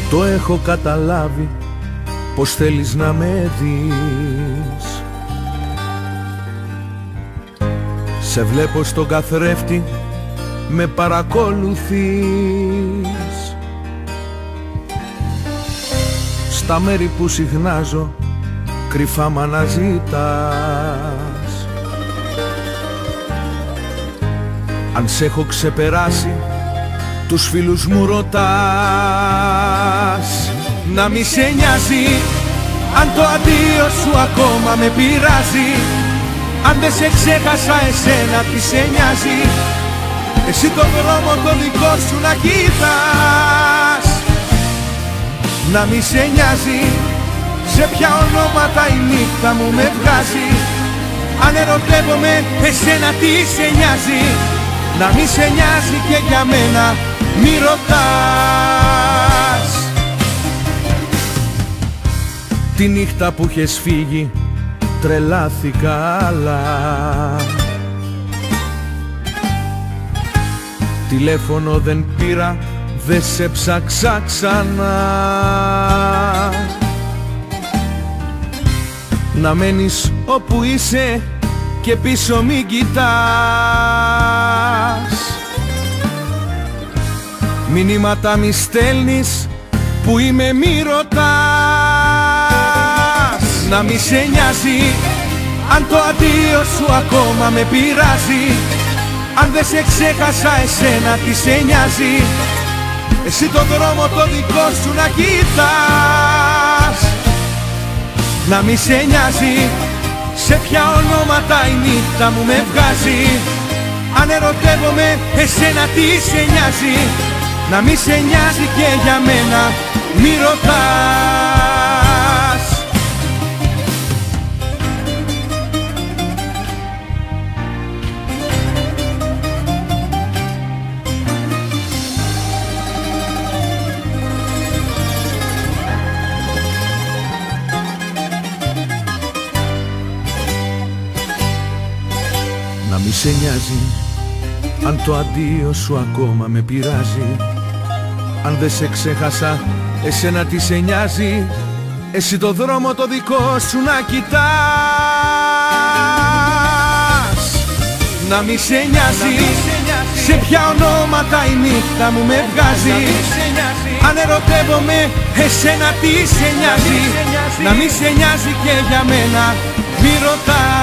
Το έχω καταλάβει πως θέλεις να με δεις. Σε βλέπω στον καθρέφτη, με παρακολουθείς. Στα μέρη που συχνάζω, κρυφά μ' αναζητάς. Αν σ' έχω ξεπεράσει, τους φίλους μου ρωτάς. Να μη σε νοιάζει αν το αντίο σου ακόμα με πειράζει. Αν δεν σε ξέχασα εσένα τι σε νοιάζει. Εσύ τον δρόμο το δικό σου να κοιτάς. Να μη σε νοιάζει σε ποια ονόματα η νύχτα μου με βγάζει. Αν ερωτεύομαι εσένα τι σε νοιάζει. Να μη σε νοιάζει και για μένα μη ρωτάς. Τη νύχτα που είχες φύγει τρελάθηκα άλλα. Τηλέφωνο δεν πήρα, δεν σε ψάξα ξανά. Να μένεις όπου είσαι και πίσω μην κοιτάς. Μηνύματα μη στέλνεις, που είμαι μη ρωτάς. Να μη σε νοιάζει αν το αντίο σου ακόμα με πειράζει. Αν δεν σε ξέχασα εσένα τι σε νοιάζει. Εσύ τον δρόμο το δικό σου να κοιτάς. Να μη σε νοιάζει σε ποια ονόματα η νύχτα μου με βγάζει. Αν ερωτεύομαι εσένα τι σε νοιάζει. Να μη σε νοιάζει και για μένα μη ρωτάς. Να μη σε νοιάζει αν το αντίο σου ακόμα με πειράζει. Αν δεν σε ξέχασα εσένα τι σε νοιάζει. Εσύ το δρόμο το δικό σου να κοιτάς. Να μη σε νοιάζει σε ποια ονόματα η νύχτα μου με βγάζει. Αν ερωτεύομαι εσένα τι σε νοιάζει. Να μη σε νοιάζει και για μένα μη ρωτάς.